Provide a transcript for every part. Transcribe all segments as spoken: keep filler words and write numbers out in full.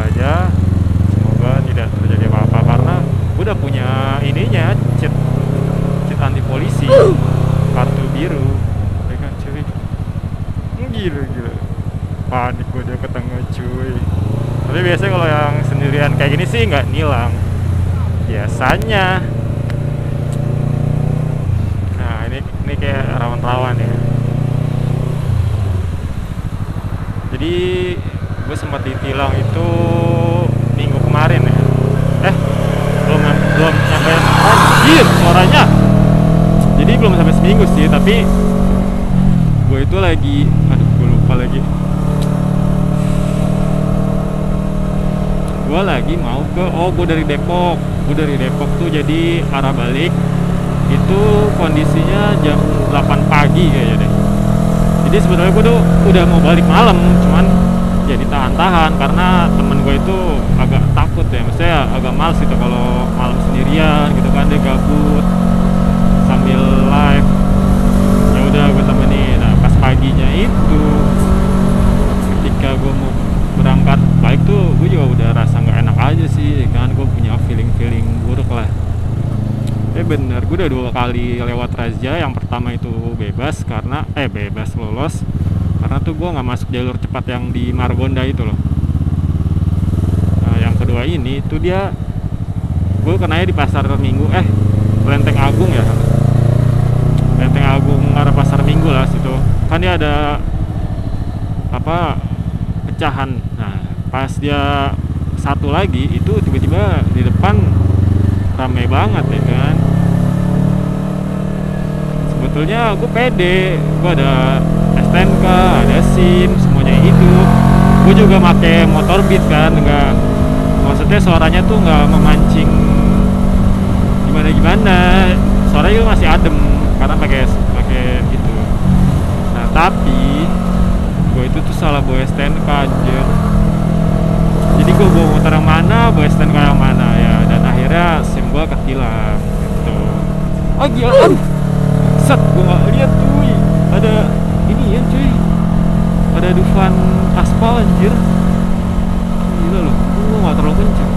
aja, semoga tidak terjadi apa-apa karena gue udah punya ininya, cheat cheat anti polisi, kartu biru, ya kan cuy. Gila gila, panik gue dia ke tengah cuy. Tapi biasanya kalau yang sendirian kayak gini sih nggak nilang biasanya. Nah ini ini kayak rawan-rawan ya. Jadi gue sempat ditilang itu minggu kemarin ya. Eh belum belum sampai, anjir suaranya. Jadi belum sampai seminggu sih, tapi gue itu lagi, aduh gue lupa lagi. Gue lagi mau ke, oh gue dari Depok, gue dari Depok tuh jadi arah balik itu kondisinya jam delapan pagi kayaknya deh. Jadi sebenarnya gue tuh udah mau balik malam, cuman jadi tahan-tahan karena temen gue itu agak takut ya, maksudnya agak males gitu kalau malam sendirian gitu kan, dia gabut sambil live. Ya udah gue temenin. Nah pas paginya itu ketika gue mau berangkat balik tuh gue juga udah rasa nggak enak aja sih kan, gue punya feeling feeling buruk lah. Eh bener, gue udah dua kali lewat razia. Yang pertama itu bebas karena eh bebas lolos karena tuh gue nggak masuk jalur cepat yang di Margonda itu loh. Nah yang kedua ini tuh dia, gue kenanya di pasar Minggu, eh Lenteng Agung ya, Lenteng Agung arah pasar Minggu lah situ kan, dia ada apa pecahan. Nah pas dia satu lagi itu tiba-tiba di depan ramai banget ya kan. Sebetulnya gue pede, gue ada S T N K, ada SIM, semuanya hidup. Gue juga pakai motor Beat kan, enggak, maksudnya suaranya tuh nggak memancing gimana gimana, suaranya masih adem karena pakai pakai itu. Nah tapi gue itu tuh salah bawa S T N K anjir. Jadi gue bawa motor yang mana, bawa S T N K yang mana ya, dan akhirnya SIM gue ketilang gitu. Oh gila, aduh set, gue gak lihat cuy, ada ini ya cuy, ada Dufan aspal anjir. Gila loh, gue gak terlalu kencang.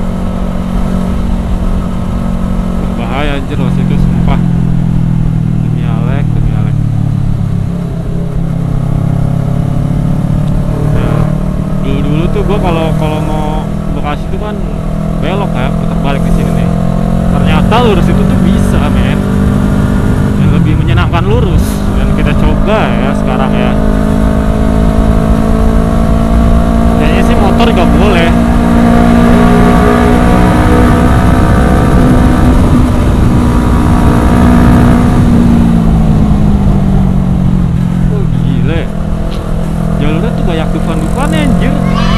Bahaya anjir waktu itu sumpah. Demi Alek, demi Alek. Dulu-dulu tuh gue kalau kalau mau Bekasi itu kan belok ya, putar balik di sini nih. Ternyata lurus itu tuh bisa men, yang lebih menyenangkan lurus, dan kita coba ya sekarang ya. Kayaknya sih motor gak boleh. Oh gile, jalurnya tuh banyak dufan-dufan anjir.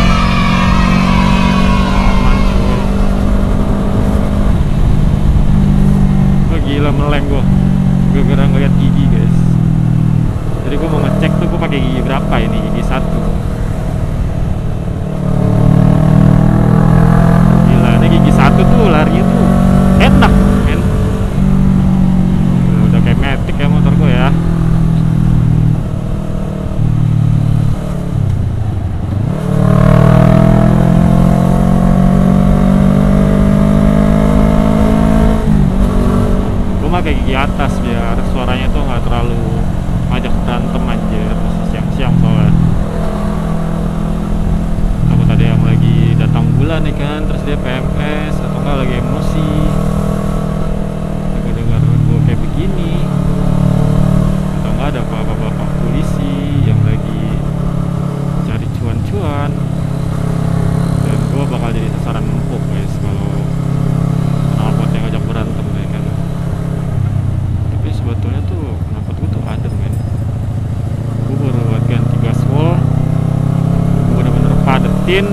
Gila meleng gue, gue gara ngeliat gigi guys. Jadi gue mau ngecek tuh gue pakai gigi berapa ini, gigi satu. Gila, ini gigi satu tuh larinya tuh enak men. Udah kayak Matic ya motor gue ya. Kayak gigi atas biar suaranya tuh nggak terlalu ngajak berantem anjir siang-siang soalnya. Takut ada yang lagi datang bulan nih kan, terus dia P M S atau enggak lagi emosi dengar-dengar gue kayak begini, atau enggak ada bapak-bapak polisi yang lagi cari cuan-cuan, dan gue bakal jadi sasaran empuk guys kalau knalpot yang ngajak berantem nih kan. Sebetulnya tuh knalpot gue tuh adem men. Gue baru buat ganti gaspol, gue bener-bener padetin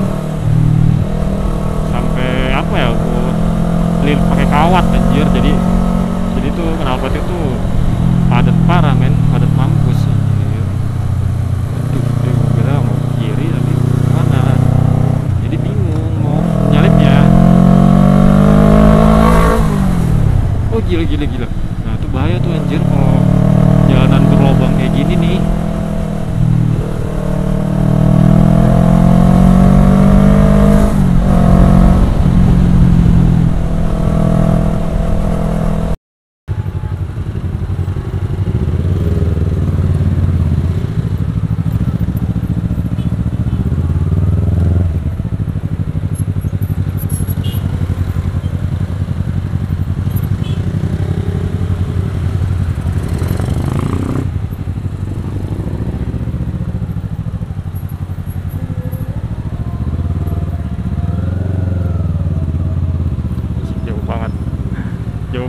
sampai apa ya, gue beli pakai kawat anjir. Jadi jadi tuh knalpot itu padet parah men, padet mampus anjir. Aduh, dia gue kira mau ke kiri tapi mana, jadi bingung mau nyalipnya. Oh gila gila gila. Bahaya tuh anjir kalau jalanan berlobang kayak gini nih.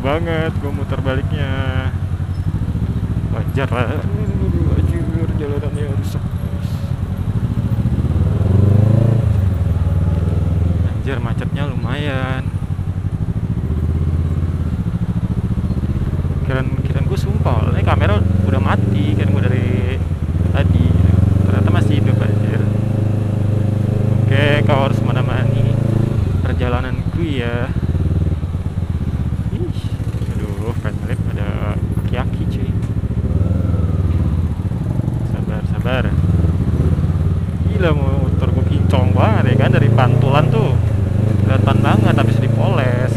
banget gua muter baliknya. Wajar lah. Aduh, anjir, jalanannya rusak. Anjir, macetnya lumayan. Kirain-kirain gue sumpah, ini kamera udah mati kan gue dari tadi, ternyata masih hidup anjir. Oke, kau harus menemani perjalananku ya. Ih, aduh, friendly ada aki-aki cuy. Sabar, sabar. Gila, motor gue kincong banget ya kan, dari pantulan tuh kelihatan banget habis dipoles.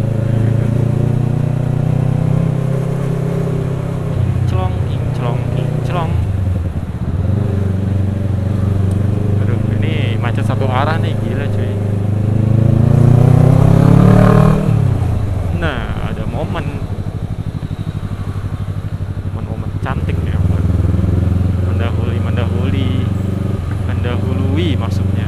Kinclong, kinclong, kinclong. Aduh, ini macet satu arah nih, gila cuy. Nah, ada momen momen-momen cantik ya, mendahului, mendahului, mendahului maksudnya.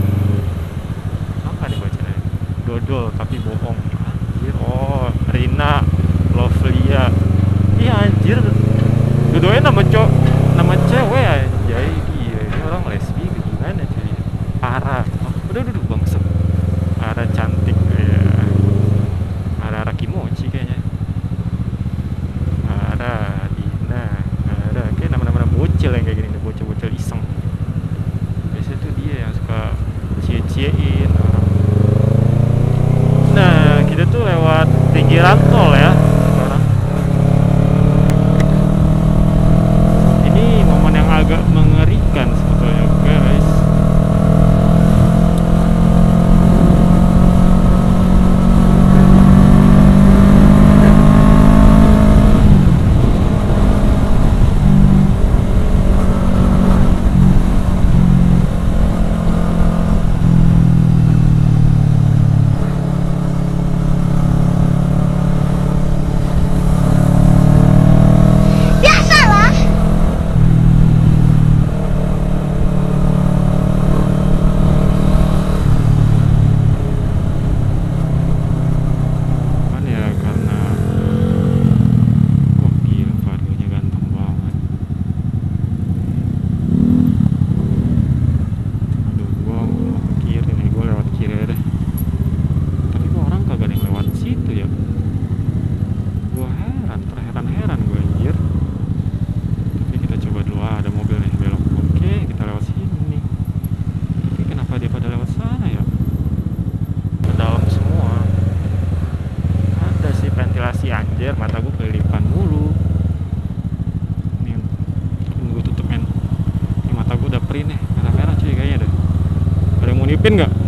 Apa nih bacanya? Dodol tapi bohong. Anjir, oh Rina Lovlia. Iya anjir, dua-duanya nama cowok, nama cewek aja. Iya, ini orang lesbi gimana cuy? Parah. Oh, udah duduk bangsat. Parah cantik ya. Ara Kimochi kayaknya. Ara Dina, Ara kayak nama-nama bocil yang kayak gini nih, bocil-bocil iseng. Biasanya tuh dia yang suka cie-ciein orang. Nah, kita tuh lewat pinggiran tol ya sekarang. Ini momen yang agak mengerikan sebetulnya guys. Anjir, mata gue kelilipan mulu. Ini gue tutup men. Ini mata gue udah perih nih, merah-merah cuy kayaknya deh. Ada yang mau nipin nggak?